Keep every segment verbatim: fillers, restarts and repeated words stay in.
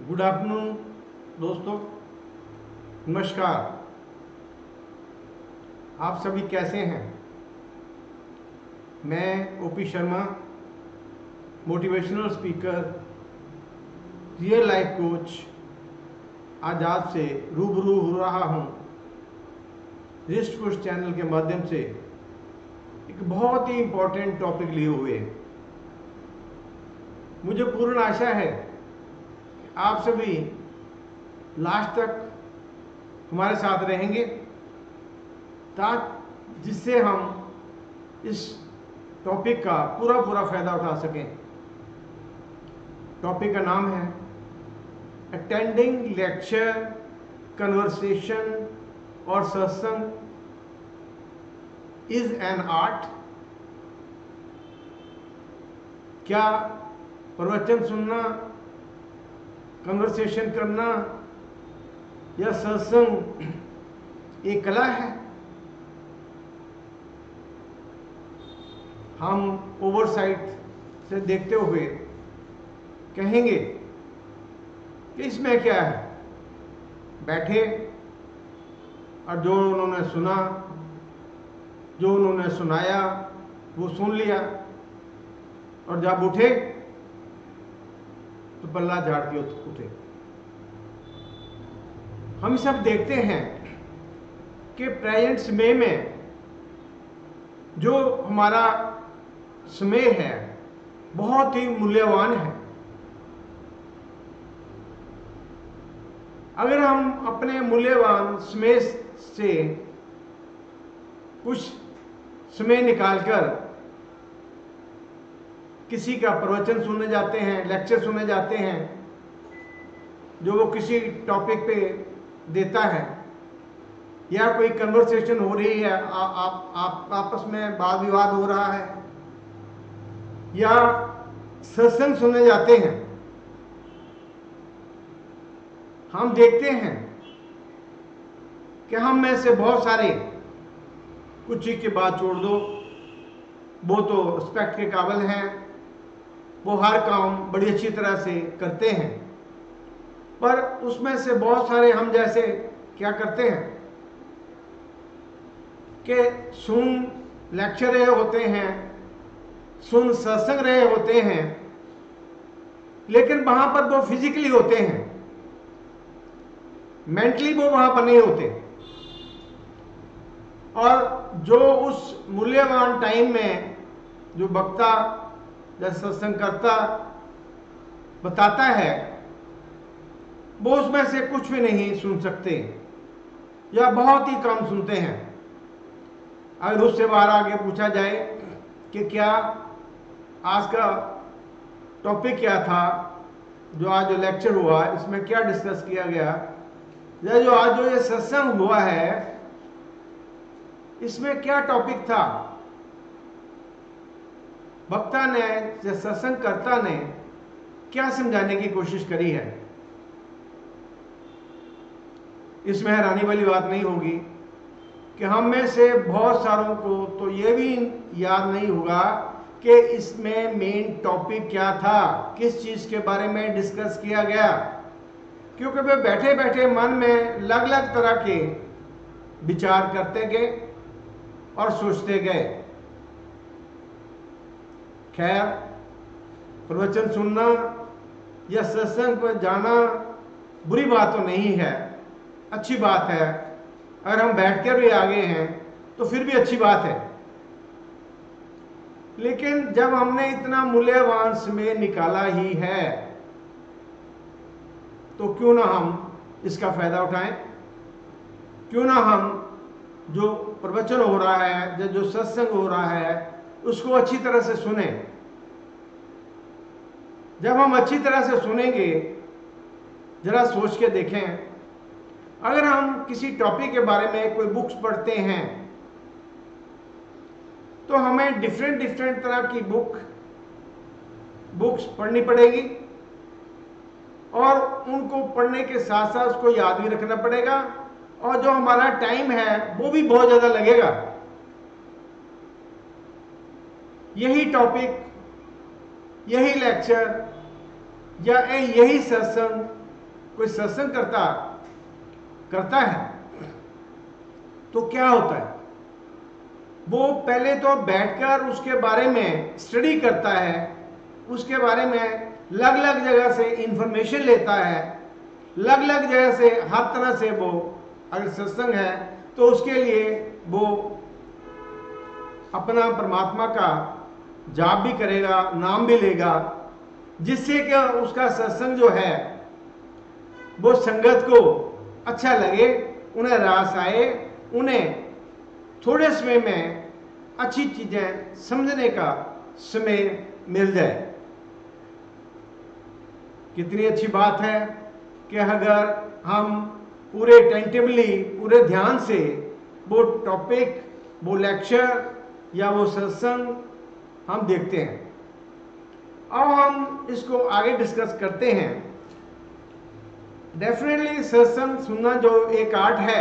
Good afternoon दोस्तों, नमस्कार। आप सभी कैसे हैं? मैं OP Sharma, motivational speaker, real life coach, आज आपसे रूबरू हो रहा हूं रिस्ट पुश चैनल के माध्यम से एक बहुत ही इंपॉर्टेंट टॉपिक लिए हुए। मुझे पूर्ण आशा है कि आप सभी लास्ट तक हमारे साथ रहेंगे ताकि जिससे हम इस टॉपिक का पूरा पूरा फायदा उठा सकें। टॉपिक का नाम है अटेंडिंग लेक्चर, कन्वर्सेशन और सत्संग इज एन आर्ट। क्या प्रवचन सुनना, कन्वर्सेशन करना या सत्संग एक कला है? हम ओवरसाइट से देखते हुए कहेंगे कि इसमें क्या है, बैठे और जो उन्होंने सुना, जो उन्होंने सुनाया वो सुन लिया और जब उठे तो पल्ला झाड़ के उठे। हम सब देखते हैं कि प्रेजेंट समय में जो हमारा समय है बहुत ही मूल्यवान है। अगर हम अपने मूल्यवान समय से कुछ समय निकालकर किसी का प्रवचन सुनने जाते हैं, लेक्चर सुनने जाते हैं जो वो किसी टॉपिक पे देता है, या कोई कन्वर्सेशन हो रही है, आ, आप, आप आपस में वाद विवाद हो रहा है, या सत्संग सुनने जाते हैं, हम देखते हैं कि हम में से बहुत सारे कुछ ही की बात छोड़ दो, वो तो रिस्पेक्ट के काबिल हैं, वो हर काम बड़ी अच्छी तरह से करते हैं, पर उसमें से बहुत सारे हम जैसे क्या करते हैं कि सुन लेक्चर रहे होते हैं, सुन सत्संग रहे होते हैं, लेकिन वहां पर वो फिजिकली होते हैं, मेंटली वो वहां पर नहीं होते। और जो उस मूल्यवान टाइम में जो वक्ता या सत्संग करता बताता है वो उसमें से कुछ भी नहीं सुन सकते या बहुत ही कम सुनते हैं। अगर उससे बाहर आगे पूछा जाए कि क्या आज का टॉपिक क्या था, जो आज जो लेक्चर हुआ इसमें क्या डिस्कस किया गया, या जो आज जो ये सत्संग हुआ है इसमें क्या टॉपिक था, वक्ता ने या सत्संगकर्ता ने क्या समझाने की कोशिश करी है, इसमें हैरानी वाली बात नहीं होगी कि हम में से बहुत सारों को तो ये भी याद नहीं होगा कि इसमें मेन टॉपिक क्या था, किस चीज के बारे में डिस्कस किया गया, क्योंकि वे बैठे बैठे मन में अलग अलग तरह के विचार करते गए और सोचते गए। खैर, प्रवचन सुनना या सत्संग पर जाना बुरी बात तो नहीं है, अच्छी बात है। अगर हम बैठकर भी आगे हैं तो फिर भी अच्छी बात है, लेकिन जब हमने इतना मूल्यवान समय निकाला ही है तो क्यों ना हम इसका फायदा उठाएं, क्यों ना हम जो प्रवचन हो रहा है, जो सत्संग हो रहा है उसको अच्छी तरह से सुने। जब हम अच्छी तरह से सुनेंगे, जरा सोच के देखें, अगर हम किसी टॉपिक के बारे में कोई बुक्स पढ़ते हैं तो हमें डिफरेंट डिफरेंट तरह की बुक बुक्स पढ़नी पड़ेगी और उनको पढ़ने के साथ साथ उसको याद भी रखना पड़ेगा, और जो हमारा टाइम है वो भी बहुत ज्यादा लगेगा। यही टॉपिक, यही लेक्चर या यही सत्संग कोई सत्संग करता करता है तो क्या होता है, वो पहले तो बैठकर उसके बारे में स्टडी करता है, उसके बारे में अलग अलग जगह से इंफॉर्मेशन लेता है, अलग अलग जगह से हर तरह से वो, अगर सत्संग है तो उसके लिए वो अपना परमात्मा का जाप भी करेगा, नाम भी लेगा, जिससे कि उसका सत्संग जो है वो संगत को अच्छा लगे, उन्हें रास आए, उन्हें थोड़े समय में अच्छी चीजें समझने का समय मिल जाए। कितनी अच्छी बात है कि अगर हम पूरे टेंटिवली, पूरे ध्यान से वो टॉपिक, वो लेक्चर या वो सत्संग हम देखते हैं। अब हम इसको आगे डिस्कस करते हैं। डेफिनेटली सत्संग सुनना जो एक आर्ट है,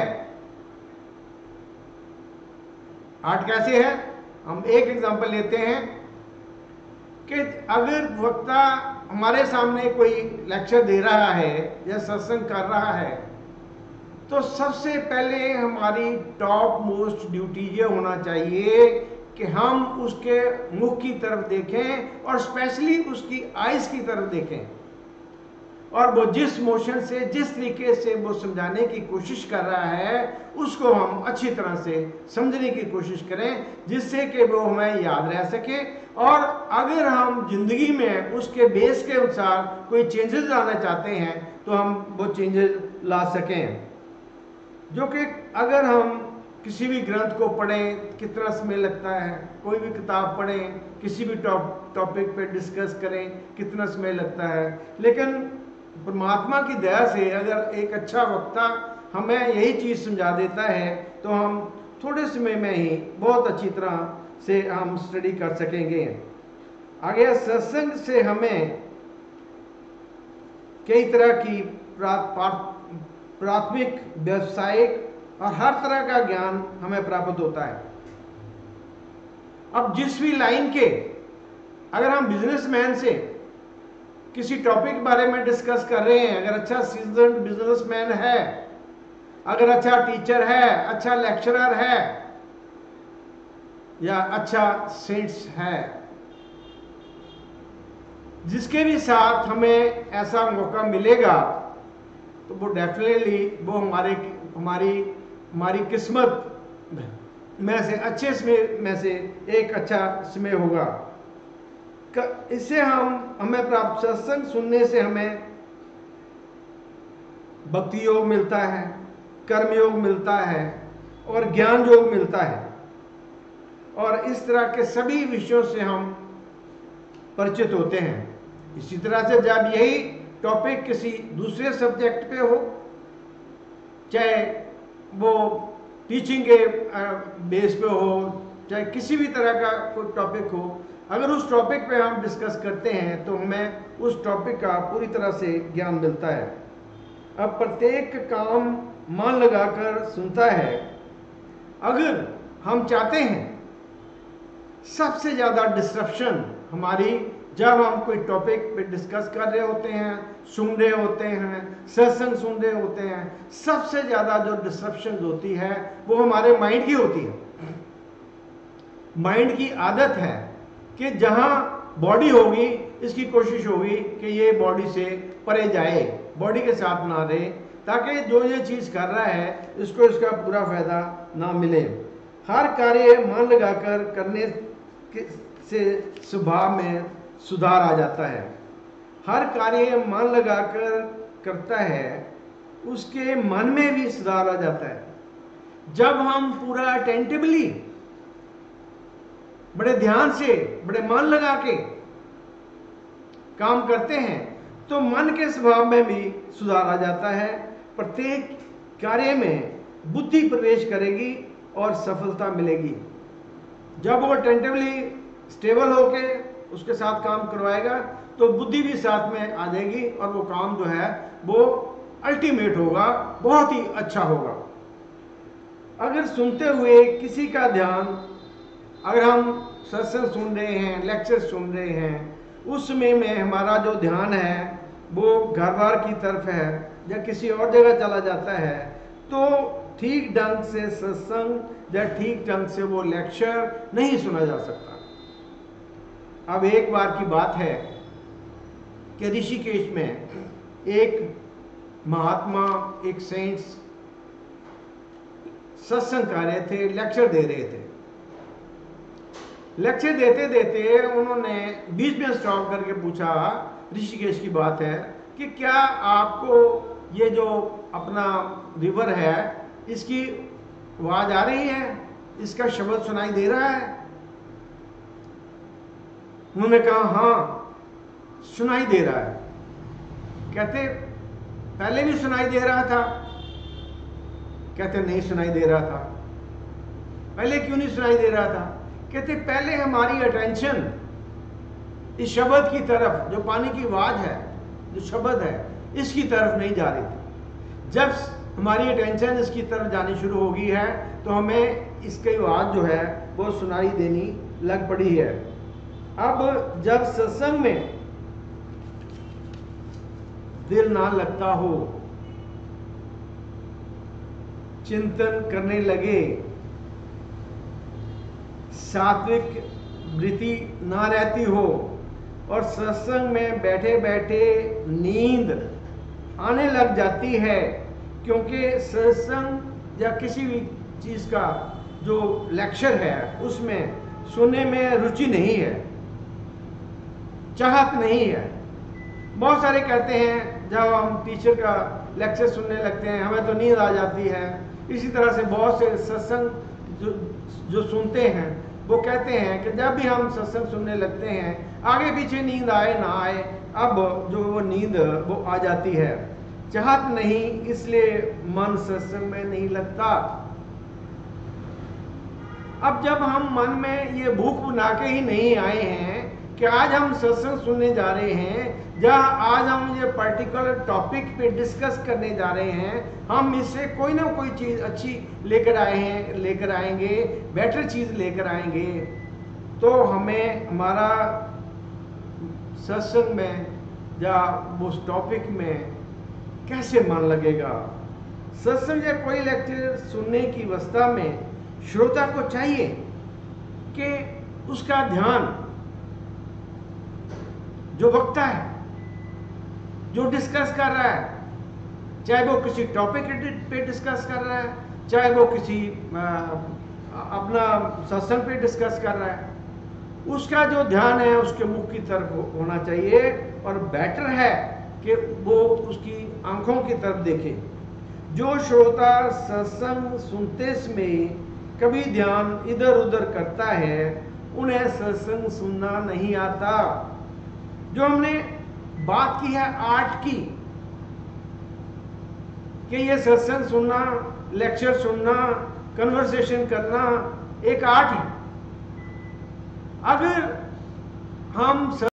आर्ट कैसे है, हम एक एग्जांपल लेते हैं कि अगर वक्ता हमारे सामने कोई लेक्चर दे रहा है या सत्संग कर रहा है, तो सबसे पहले हमारी टॉप मोस्ट ड्यूटी ये होना चाहिए कि हम उसके मुख की तरफ देखें और स्पेशली उसकी आईज की तरफ देखें, और वो जिस मोशन से, जिस तरीके से वो समझाने की कोशिश कर रहा है, उसको हम अच्छी तरह से समझने की कोशिश करें, जिससे कि वो हमें याद रह सके। और अगर हम जिंदगी में उसके बेस के अनुसार कोई चेंजेस लाना चाहते हैं तो हम वो चेंजेस ला सकें। जो कि अगर हम किसी भी ग्रंथ को पढ़ें, कितना समय लगता है, कोई भी किताब पढ़ें, किसी भी टॉप टॉपिक पे डिस्कस करें, कितना समय लगता है, लेकिन परमात्मा की दया से अगर एक अच्छा वक्ता हमें यही चीज समझा देता है तो हम थोड़े समय में ही बहुत अच्छी तरह से हम स्टडी कर सकेंगे। आगे सत्संग से हमें कई तरह की प्राथमिक, व्यावसायिक और हर तरह का ज्ञान हमें प्राप्त होता है। अब जिस भी लाइन के, अगर हम बिजनेसमैन से किसी टॉपिक के बारे में डिस्कस कर रहे हैं, अगर अच्छा सीजन्ड बिजनेसमैन है, अगर अच्छा टीचर है, अच्छा लेक्चरर है या अच्छा सेंट्स है, जिसके भी साथ हमें ऐसा मौका मिलेगा तो वो डेफिनेटली वो हमारे हमारी हमारी किस्मत में से अच्छे समय में से एक अच्छा समय होगा। इससे हम हमें प्राप्त सत्संग सुनने से हमें भक्ति योग मिलता है, कर्म योग मिलता है और ज्ञान योग मिलता है, और इस तरह के सभी विषयों से हम परिचित होते हैं। इसी तरह से जब यही टॉपिक किसी दूसरे सब्जेक्ट पे हो, चाहे वो टीचिंग के बेस पे हो, चाहे किसी भी तरह का कोई टॉपिक हो, अगर उस टॉपिक पे हम डिस्कस करते हैं तो हमें उस टॉपिक का पूरी तरह से ज्ञान मिलता है। अब प्रत्येक काम मन लगाकर सुनता है। अगर हम चाहते हैं, सबसे ज़्यादा डिस्ट्रप्शन हमारी, जब हम कोई टॉपिक पे डिस्कस कर रहे होते हैं, सुन रहे होते हैं, सत्संग सुन रहे होते हैं, सबसे ज़्यादा जो डिस्ट्रप्शन होती है वो हमारे माइंड की होती है। माइंड की आदत है कि जहां बॉडी होगी, इसकी कोशिश होगी कि ये बॉडी से परे जाए, बॉडी के साथ ना रहे, ताकि जो ये चीज कर रहा है इसको इसका पूरा फायदा ना मिले। हर कार्य मन लगाकर करने से स्वभाव में सुधार आ जाता है। हर कार्य मन लगाकर करता है, उसके मन में भी सुधार आ जाता है। जब हम पूरा अटेंटिवली, बड़े ध्यान से, बड़े मन लगा के काम करते हैं तो मन के स्वभाव में भी सुधार आ जाता है। प्रत्येक कार्य में बुद्धि प्रवेश करेगी और सफलता मिलेगी। जब वो अटेंटिवली स्टेबल होके उसके साथ काम करवाएगा तो बुद्धि भी साथ में आ जाएगी और वो काम जो है वो अल्टीमेट होगा, बहुत ही अच्छा होगा। अगर सुनते हुए किसी का ध्यान, अगर हम सत्संग सुन रहे हैं, लेक्चर सुन रहे हैं, उस समय में हमारा जो ध्यान है वो घर बार की तरफ है या किसी और जगह चला जाता है, तो ठीक ढंग से सत्संग या ठीक ढंग से वो लेक्चर नहीं सुना जा सकता। अब एक बार की बात है कि ऋषिकेश में एक महात्मा, एक सेंट्स सत्संग कर रहे थे, लेक्चर दे रहे थे। लेक्चर देते देते उन्होंने बीच में स्टॉप करके पूछा, ऋषिकेश की बात है, कि क्या आपको ये जो अपना रिवर है इसकी आवाज आ रही है, इसका शब्द सुनाई दे रहा है? उन्होंने कहा हाँ सुनाई दे रहा है। कहते पहले भी सुनाई दे रहा था? कहते नहीं सुनाई दे रहा था। पहले क्यों नहीं सुनाई दे रहा था? कहते पहले हमारी अटेंशन इस शब्द की तरफ, जो पानी की आवाज है, जो शब्द है, इसकी तरफ नहीं जा रही थी। जब हमारी अटेंशन इसकी तरफ जानी शुरू हो गई है तो हमें इसकी आवाज जो है वो सुनाई देनी लग पड़ी है। अब जब सत्संग में दिल ना लगता हो, चिंतन करने लगे, सात्विक वृत्ति ना रहती हो और सत्संग में बैठे बैठे नींद आने लग जाती है, क्योंकि सत्संग या किसी भी चीज का जो लेक्चर है उसमें सुनने में रुचि नहीं है, चाहत नहीं है। बहुत सारे कहते हैं जब हम टीचर का लेक्चर सुनने लगते हैं हमें तो नींद आ जाती है। इसी तरह से बहुत से सत्संग जो जो सुनते हैं वो कहते हैं कि जब भी हम सत्संग सुनने लगते हैं आगे पीछे नींद आए ना आए, अब जो वो नींद वो आ जाती है, चाहत नहीं, इसलिए मन सत्संग में नहीं लगता। अब जब हम मन में ये भूख बना के ही नहीं आए हैं कि आज हम सत्संग सुनने जा रहे हैं, जहाँ आज हम ये पर्टिकुलर टॉपिक पे डिस्कस करने जा रहे हैं, हम इससे कोई ना कोई चीज अच्छी लेकर आए हैं, लेकर आएंगे, बेटर चीज लेकर आएंगे, तो हमें हमारा सत्संग में या उस टॉपिक में कैसे मन लगेगा। सत्संग या कोई लेक्चर सुनने की अवस्था में श्रोता को चाहिए कि उसका ध्यान जो वक्ता है, जो डिस्कस कर रहा है, चाहे वो किसी टॉपिक पे डिस्कस कर रहा है, चाहे वो किसी आ, अपना सत्संग पे डिस्कस कर रहा है, उसका जो ध्यान है उसके मुख की तरफ होना चाहिए। और बेटर है कि वो उसकी आंखों की तरफ देखे। जो श्रोता सत्संग सुनते समय कभी ध्यान इधर उधर करता है उन्हें सत्संग सुनना नहीं आता। जो हमने बात की है आर्ट की, कि ये सत्संग सुनना, लेक्चर सुनना, कन्वर्सेशन करना एक आर्ट है। अगर हम